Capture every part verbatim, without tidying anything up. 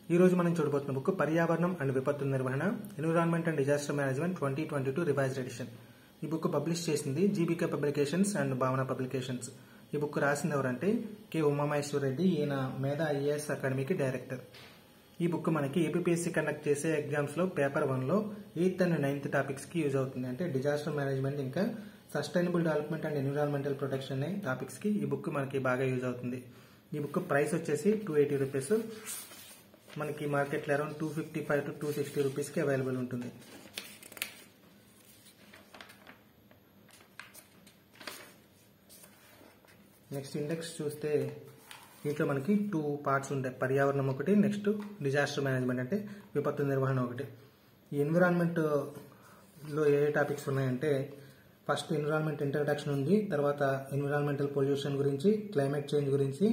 ఈ రోజు మనం చూడబోతున్న బుక్ పర్యావరణం అండ్ విపత్తు నిర్వహణ environment and disaster management twenty twenty two revised edition. ఈ బుక్ పబ్లిష్ చేసింది GBK publications and Bhavana publications. ఈ బుక్ రాసింది ఎవరంటే కె ఉమామహేశ్వర రెడ్డి. ఈయన మేధా ఐఏఎస్ అకాడమీకి డైరెక్టర్. ఈ బుక్ మనకి ఏపీఎస్సీ కండక్ట్ చేసే ఎగ్జామ్స్ లో పేపర్ వన్ లో ఎయిత్ అండ్ నైన్త్ టాపిక్స్ కి యూజ్ అవుతుంది. అంటే డిజాస్టర్ మేనేజ్మెంట్ ఇంకా sustainable development and environmental protection అనే టాపిక్స్ కి ఈ బుక్ మనకి బాగా యూజ్ అవుతుంది. ఈ బుక్ ప్రైస్ వచ్చేసి టూ ఎయిటీ రూపీస్. మనకి మార్కెట్లో around two fifty five to two sixty రూపీస్కి అవైలబుల్ ఉంటుంది. నెక్స్ట్ ఇండెక్స్ చూస్తే దీంట్లో మనకి టూ పార్ట్స్ ఉంటాయి. పర్యావరణం ఒకటి, నెక్స్ట్ డిజాస్టర్ మేనేజ్మెంట్ అంటే విపత్తు నిర్వహణ ఒకటి. ఈ ఎన్విరాన్మెంట్ లో ఏ టాపిక్స్ ఉన్నాయంటే ఫస్ట్ ఎన్విరాన్మెంట్ ఇంట్రడక్షన్ ఉంది, తర్వాత ఎన్విరాన్మెంటల్ పొల్యూషన్ గురించి, క్లైమేట్ చేంజ్ గురించి,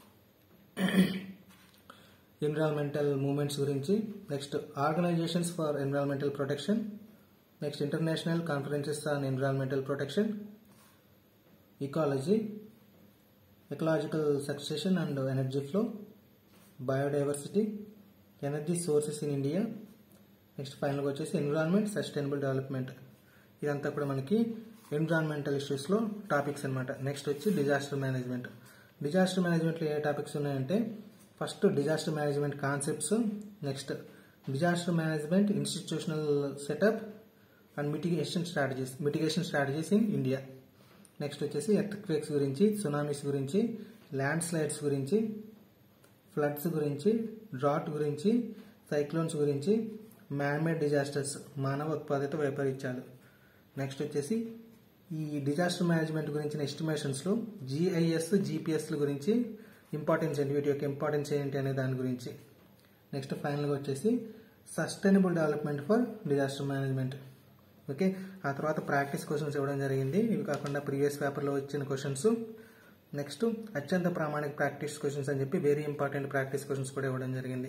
ఎన్విరాన్మెంటల్ మూవ్మెంట్స్ గురించి, next organisations for environmental protection, next international conferences on environmental protection, ecology, ecological succession and energy flow, biodiversity, energy sources in India, next ఫైనల్గా వచ్చేసి environment sustainable development. ఇదంతా కూడా మనకి environmental ఇష్యూస్లో topics అనమాట. Next వచ్చి disaster management. డిజాస్టర్ మేనేజ్మెంట్లో ఏ టాపిక్స్ ఉన్నాయంటే first disaster management concepts, next disaster management institutional setup and mitigation strategies mitigation strategies in India. Next వచ్చేసి ఎర్త్క్వేక్స్ గురించి, సునామీస్ గురించి, ల్యాండ్ స్లైడ్స్ గురించి, ఫ్లడ్స్ గురించి, డ్రాట్ గురించి, సైక్లోన్స్ గురించి, మ్యాన్మేడ్ డిజాస్టర్స్ మానవ ఉత్పాదిత వైపరీత్యాలు. నెక్స్ట్ వచ్చేసి ఈ డిజాస్టర్ మేనేజ్మెంట్ గురించిన ఎస్టిమేషన్స్లో జిఐఎస్ జిపిఎస్ల గురించి ఇంపార్టెన్స్ ఏంటి, వీటి యొక్క ఇంపార్టెన్స్ ఏంటి అనే దాని గురించి. నెక్స్ట్ ఫైనల్గా వచ్చేసి sustainable development for disaster management. Okay, ఆ తర్వాత ప్రాక్టీస్ క్వశ్చన్స్ ఇవ్వడం జరిగింది. ఇవి కాకుండా ప్రీవియస్ పేపర్లో వచ్చిన క్వశ్చన్స్, నెక్స్ట్ అత్యంత ప్రామాణిక ప్రాక్టీస్ క్వశ్చన్స్ అని చెప్పి వెరీ ఇంపార్టెంట్ ప్రాక్టీస్ క్వశ్చన్స్ కూడా ఇవ్వడం జరిగింది.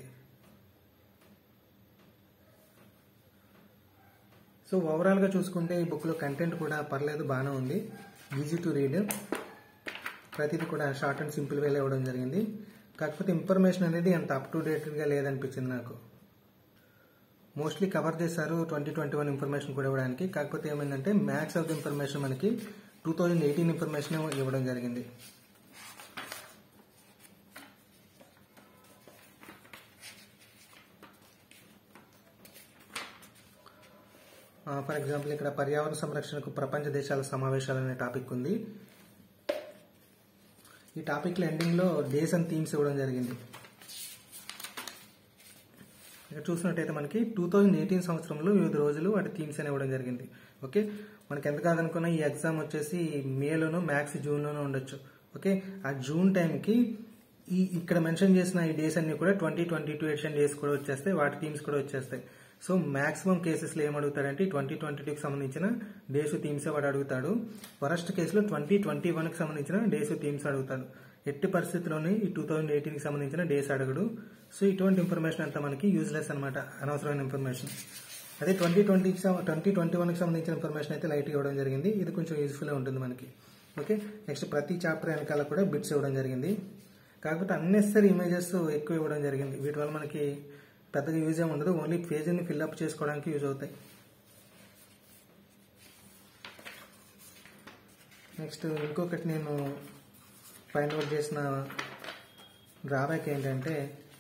సో ఓవరాల్గా చూసుకుంటే ఈ బుక్లో కంటెంట్ కూడా పర్లేదు, బాగానే ఉంది, ఈజీ టు రీడ్, ప్రతిదీ కూడా షార్ట్ అండ్ సింపుల్ వేలో ఇవ్వడం జరిగింది. కాకపోతే ఇన్ఫర్మేషన్ అనేది అంత అప్ టు డేటెడ్గా లేదనిపించింది నాకు. మోస్ట్లీ కవర్ చేశారు ట్వంటీ ట్వంటీ వన్ ఇన్ఫర్మేషన్ కూడా ఇవ్వడానికి. కాకపోతే ఏమైందంటే మ్యాక్స్ ఆఫ్ ద ఇన్ఫర్మేషన్ మనకి టూ థౌజండ్ ఎయిటీన్ ఇన్ఫర్మేషన్ ఇవ్వడం జరిగింది. ఫర్ ఎగ్జాంపుల్ ఇక్కడ పర్యావరణ సంరక్షణకు ప్రపంచ దేశాల సమావేశాలు అనే టాపిక్ ఉంది. ఈ టాపిక్లో ఎండింగ్లో డేస్ అండ్ థీమ్స్ ఇవ్వడం జరిగింది. ఇక్కడ చూసినట్టయితే మనకి టూ థౌజండ్ ఎయిటీన్ సంవత్సరంలో వివిధ రోజులు వాటి థీమ్స్ అని ఇవ్వడం జరిగింది. ఓకే, మనకి ఎంత కాదనుకున్నా ఈ ఎగ్జామ్ వచ్చేసి మేలోనూ మ్యాథ్స్ జూన్లోనూ ఉండొచ్చు. ఓకే, ఆ జూన్ టైంకి ఈ ఇక్కడ మెన్షన్ చేసిన ఈ డేస్ అన్ని కూడా twenty twenty two edition days కూడా వచ్చేస్తాయి, వాటి థీమ్స్ కూడా వచ్చేస్తాయి. సో మాక్సిమం కేసెస్లో ఏమడుగుతాడంటే ట్వంటీ ట్వంటీ టూకి సంబంధించిన డేస్ థీమ్స్ వాడు అడుగుతాడు. వరస్ట్ కేసులో ట్వంటీ ట్వంటీ వన్కి సంబంధించిన డేస్ థీమ్స్ అడుగుతాడు. ఎట్టి పరిస్థితుల్లోనే ఈ టూ థౌజండ్ ఎయిటీన్కి సంబంధించిన డేస్ అడగడు. సో ఇటువంటి ఇన్ఫర్మేషన్ అంతా మనకి యూజ్లెస్ అనమాట, అనవసరమైన ఇన్ఫర్మేషన్. అదే ట్వంటీ ట్వంటీకి ట్వంటీ ట్వంటీ వన్కి సంబంధించిన ఇన్ఫర్మేషన్ అయితే లైట్గా ఇవ్వడం జరిగింది. ఇది కొంచెం యూజ్ఫుల్గా ఉంటుంది మనకి. ఓకే, నెక్స్ట్ ప్రతి చాప్టర్ వెనకాల కూడా బిట్స్ ఇవ్వడం జరిగింది. కాకపోతే అన్నెసరీ ఇమేజెస్ ఎక్కువ ఇవ్వడం జరిగింది. వీటి వల్ల మనకి పెద్దగా యూజ్ ఏమి ఉండదు, ఓన్లీ పేజీని ఫిల్అప్ చేసుకోవడానికి యూజ్ అవుతాయి. నెక్స్ట్ ఇంకొకటి నేను ఫైండ్ అవుట్ చేసిన డ్రాబ్యాక్ ఏంటంటే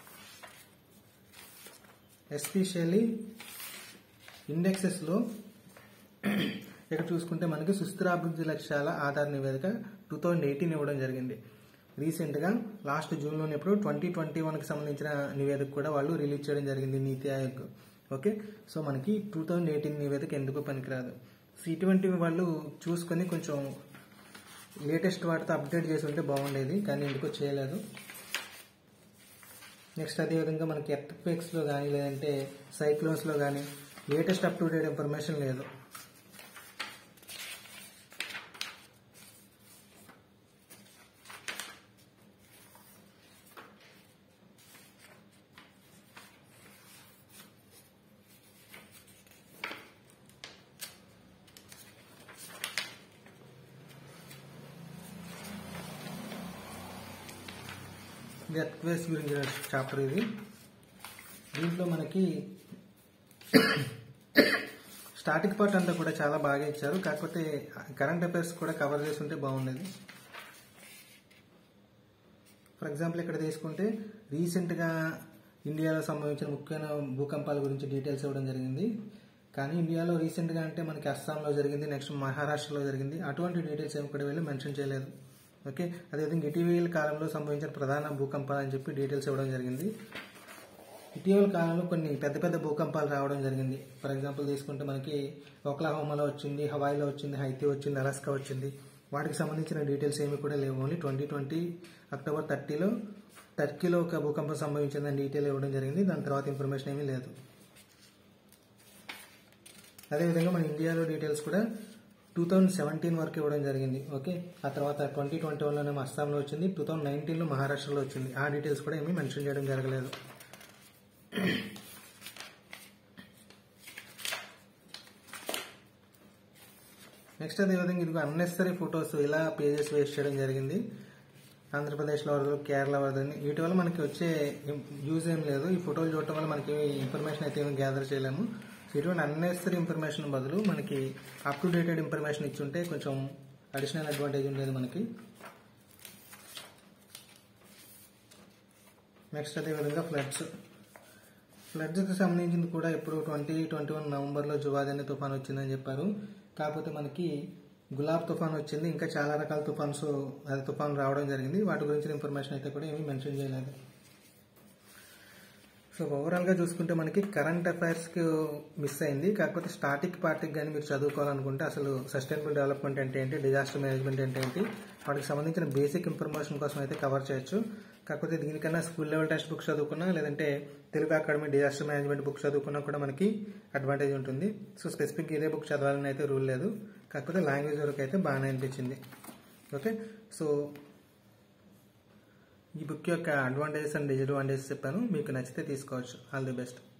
ఎస్పెషల్లీ ఇండెక్సెస్లో ఇక్కడ చూసుకుంటే మనకి సుస్థిర అభివృద్ధి లక్ష్యాల ఆధార నివేదిక టూ థౌజండ్ ఎయిటీన్ ఇవ్వడం జరిగింది. రీసెంట్గా లాస్ట్ జూన్లోనే ఇప్పుడు ట్వంటీ ట్వంటీ వన్కి సంబంధించిన నివేదిక కూడా వాళ్ళు రిలీజ్ చేయడం జరిగింది, నీతి ఆయోగ్. ఓకే, సో మనకి టూ థౌజండ్ ఎయిటీన్ నివేదిక ఎందుకు పనికిరాదు. సో ఇటువంటివి వాళ్ళు చూసుకొని కొంచెం లేటెస్ట్ వాటితో అప్డేట్ చేసి ఉంటే బాగుండేది, కానీ ఎందుకో చేయలేదు. నెక్స్ట్ అదేవిధంగా మనకి ఎర్త్క్వేక్స్లో కానీ లేదంటే సైక్లోన్స్లో కానీ latest up to date information లేదు. ఎర్త్క్వేక్స్ గురించి చాప్టర్ ఇది. దీంట్లో మనకి స్టాటిక్ పార్ట్ అంతా కూడా చాలా బాగా ఇచ్చారు, కాకపోతే కరెంట్ అఫైర్స్ కూడా కవర్ చేసి ఉంటే బాగుండేది. ఫర్ ఎగ్జాంపుల్ ఇక్కడ తీసుకుంటే రీసెంట్గా ఇండియాలో సంభవించిన ముఖ్యమైన భూకంపాల గురించి డీటెయిల్స్ ఇవ్వడం జరిగింది. కానీ ఇండియాలో రీసెంట్గా అంటే మనకి అస్సాంలో జరిగింది, నెక్స్ట్ మహారాష్ట్రలో జరిగింది, అటువంటి డీటెయిల్స్ ఏమి కూడా వీళ్ళు మెన్షన్ చేయలేదు. ఓకే, అదేవిధంగా ఇటీవల కాలంలో సంభవించిన ప్రధాన భూకంపాలు అని చెప్పి డీటెయిల్స్ ఇవ్వడం జరిగింది. ఇటీవల కాలంలో కొన్ని పెద్ద పెద్ద భూకంపాలు రావడం జరిగింది. ఫర్ ఎగ్జాంపుల్ తీసుకుంటే మనకి ఓక్లహోమాలో వచ్చింది, హవాయిలో వచ్చింది, హైతీ వచ్చింది, అలాస్కా వచ్చింది. వాటికి సంబంధించిన డీటెయిల్స్ ఏమి కూడా లేవు. ఓన్లీ ట్వంటీ ట్వంటీ అక్టోబర్ థర్టీలో టర్కీలో ఒక భూకంపం సంభవించిందని డీటెయిల్ ఇవ్వడం జరిగింది. దాని తర్వాత ఇన్ఫర్మేషన్ ఏమీ లేదు. అదేవిధంగా మన ఇండియాలో డీటెయిల్స్ కూడా టూ థౌజండ్ సెవెంటీన్ వరకు ఇవ్వడం జరిగింది. ఓకే, ఆ తర్వాత ట్వంటీ ట్వంటీ వన్లోనే అస్సాంలో వచ్చింది, టూ థౌజండ్ నైన్టీన్లో మహారాష్ట్రలో వచ్చింది. ఆ డీటెయిల్స్ కూడా ఏమీ మెన్షన్ చేయడం జరగలేదు. నెక్స్ట్ అదేవిధంగా ఇదిగో అన్నెసరీ ఫొటోస్ ఇలా పేజెస్ వేస్ట్ చేయడం జరిగింది. ఆంధ్రప్రదేశ్లో వరదలు, కేరళ వరదని, వీటి వల్ల మనకి వచ్చే యూజ్ ఏం లేదు. ఈ ఫోటోలు చూడటం వల్ల మనకి ఇన్ఫర్మేషన్ అయితే ఏమి గ్యాదర్ చేయలేము. ఇటువంటి అన్నెసరీ ఇన్ఫర్మేషన్ బదులు మనకి అప్ టు డేటెడ్ ఇన్ఫర్మేషన్ ఇచ్చుంటే కొంచెం అడిషనల్ అడ్వాంటేజ్ ఉండేది మనకి. నెక్స్ట్ అదేవిధంగా ఫ్లడ్స్ ఫ్లడ్స్కి సంబంధించింది కూడా ఇప్పుడు ట్వంటీ ట్వంటీ వన్ నవంబర్లో జువాద్ అనే తుఫాన్ వచ్చిందని చెప్పారు. కాకపోతే మనకి గులాబ్ తుఫాన్ వచ్చింది, ఇంకా చాలా రకాల తుఫాన్స్ అది తుఫాన్ రావడం జరిగింది. వాటి గురించిన ఇన్ఫర్మేషన్ అయితే కూడా ఏమీ మెన్షన్ చేయలేదు. సో ఓవరాల్గా చూసుకుంటే మనకి కరెంట్ అఫైర్స్కి మిస్ అయింది. కాకపోతే స్టాటిక్ పార్ట్కి కానీ మీరు చదువుకోవాలనుకుంటే అసలు సస్టైనబుల్ డెవలప్మెంట్ అంటే ఏంటి, డిజాస్టర్ మేనేజ్మెంట్ అంటే ఏంటి, వాటికి సంబంధించిన బేసిక్ ఇన్ఫర్మేషన్ కోసం అయితే కవర్ చేయొచ్చు. కాకపోతే దీనికన్నా స్కూల్ లెవెల్ టెక్స్ట్ బుక్స్ చదువుకున్నా, లేదంటే Telugu academy disaster management book చదువుకున్నా కూడా మనకి అడ్వాంటేజ్ ఉంటుంది. సో స్పెసిఫిక్ ఇదే బుక్ చదవాలని అయితే రూల్ లేదు. కాకపోతే లాంగ్వేజ్ వరకు అయితే బాగానే అనిపించింది. ఓకే, సో ఈ బుక్ యొక్క అడ్వాంటేజెస్ అండ్ డిసడ్వాంటేజెస్ చెప్పాను. మీకు నచ్చితే తీసుకోవచ్చు. All the best.